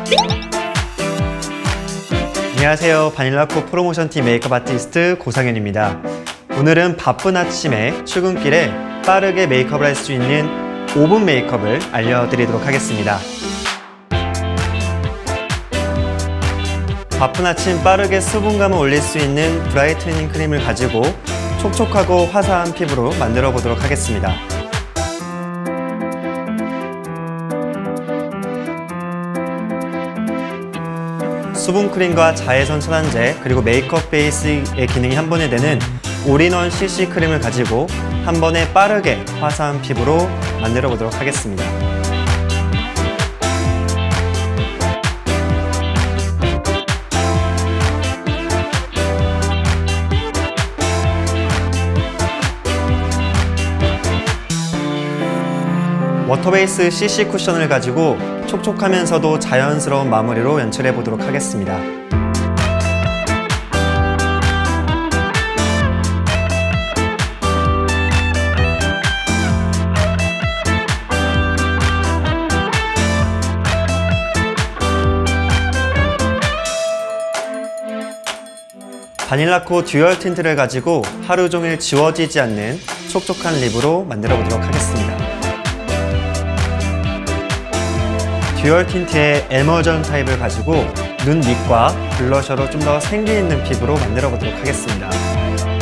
안녕하세요. 바닐라코 프로모션팀 메이크업 아티스트 고상현입니다. 오늘은 바쁜 아침에 출근길에 빠르게 메이크업을 할 수 있는 5분 메이크업을 알려드리도록 하겠습니다. 바쁜 아침 빠르게 수분감을 올릴 수 있는 브라이트닝 크림을 가지고 촉촉하고 화사한 피부로 만들어 보도록 하겠습니다. 수분크림과 자외선 차단제 그리고 메이크업 베이스의 기능이 한 번에 되는 올인원 CC 크림을 가지고 한 번에 빠르게 화사한 피부로 만들어 보도록 하겠습니다. 워터베이스 CC 쿠션을 가지고 촉촉하면서도 자연스러운 마무리로 연출해 보도록 하겠습니다. 바닐라코 듀얼 틴트를 가지고 하루 종일 지워지지 않는 촉촉한 립으로 만들어 보도록 하겠습니다. 듀얼 틴트의 에머전 타입을 가지고 눈 밑과 블러셔로 좀 더 생기 있는 피부로 만들어 보도록 하겠습니다.